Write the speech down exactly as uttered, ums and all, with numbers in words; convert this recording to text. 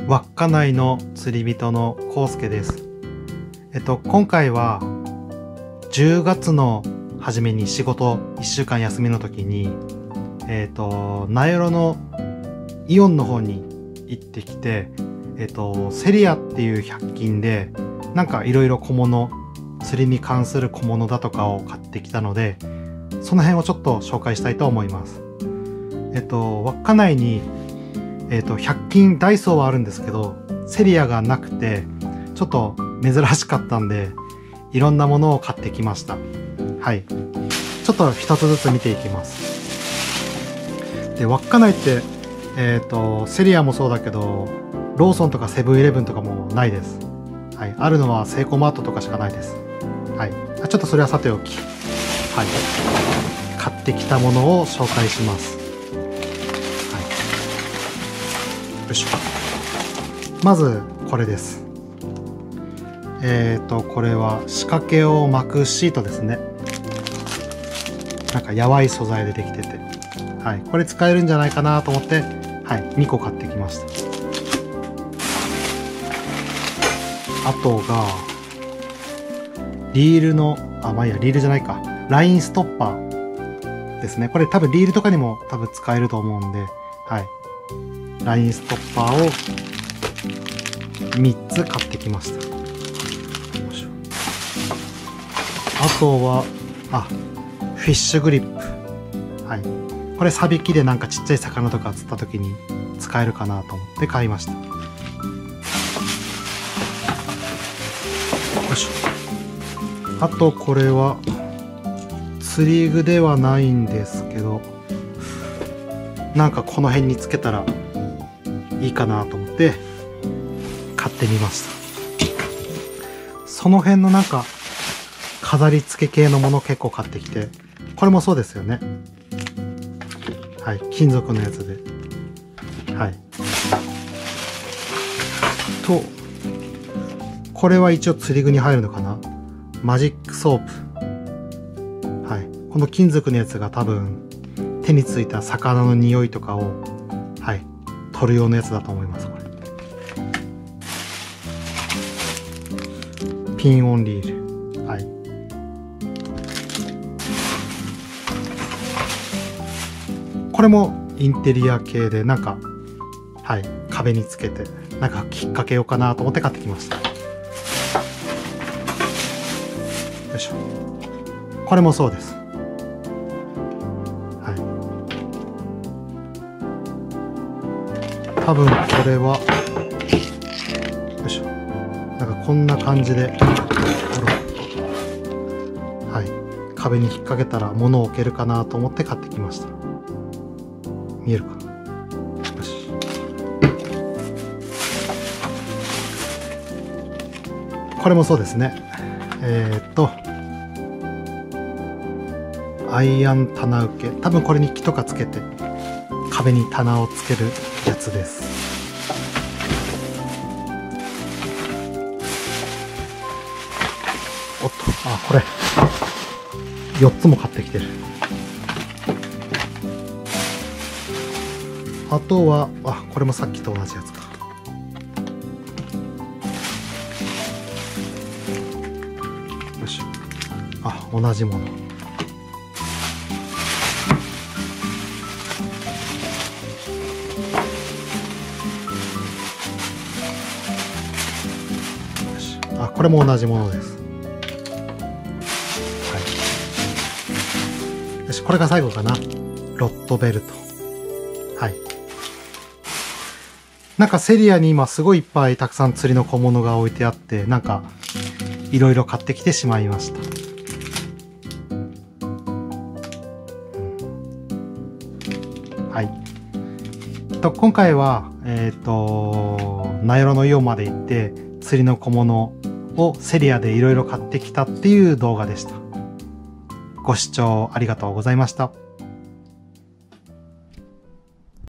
稚内の釣り人のコウスケです。えっと、今回はじゅうがつの初めに仕事いっしゅうかん休みの時に、えっと、名寄のイオンの方に行ってきて、えっと、セリアっていうひゃく均で、なんかいろいろ小物、釣りに関する小物だとかを買ってきたので、その辺をちょっと紹介したいと思います。えっと、稚内にえっと、ひゃく均ダイソーはあるんですけど、セリアがなくて、ちょっと珍しかったんで、いろんなものを買ってきました。はい。ちょっと一つずつ見ていきます。で、稚内って、えっと、セリアもそうだけど、ローソンとかセブンイレブンとかもないです。はい。あるのはセイコーマートとかしかないです。はい。ちょっとそれはさておき。はい。買ってきたものを紹介します。よいしょ。まずこれです。えっとこれは仕掛けを巻くシートですね。なんかやわい素材でできてて、はい、これ使えるんじゃないかなと思って、はい、にこ買ってきました。あとがリールのあまあいいやリールじゃないかラインストッパーですね。これ多分リールとかにも多分使えると思うんで、はい。ラインストッパーをみっつ買ってきました。あとは、あ、フィッシュグリップ。はい。これサビキでなんかちっちゃい魚とか釣った時に使えるかなと思って買いました。よいしょ。あとこれは釣り具ではないんですけど、なんかこの辺につけたらいいかなと思って買ってみました。その辺のなんか飾り付け系のもの結構買ってきて、これもそうですよね。はい、金属のやつで、はいと、これは一応釣り具に入るのかな。マジックソープ。はい、この金属のやつが多分手についた魚の匂いとかを、はい、取る用のやつだと思います。これピンオンリール。はい。これもインテリア系で、なんか、はい、壁につけて、なんかきっかけようかなと思って買ってきました。よいしょ。これもそうです。はい。多分これは、よいしょ。なんかこんな感じで、はい、壁に引っ掛けたら物を置けるかなと思って買ってきました。見えるかな。よし。これもそうですね。えー、っとアイアン棚受け、多分これに木とかつけて壁に棚をつけるやつです。おっと、あ、これよっつも買ってきてる。あとは、あ、これもさっきと同じやつか。よし。あ、同じもの。よし。あ、これも同じものです。はい。よし、これが最後かな。ロットベルト。はい。なんかセリアに今すごいいっぱいたくさん釣りの小物が置いてあって、なんかいろいろ買ってきてしまいました。はい。と今回はえっと名寄のイオンまで行って釣りの小物をセリアでいろいろ買ってきたっていう動画でした。ご視聴ありがとうございました。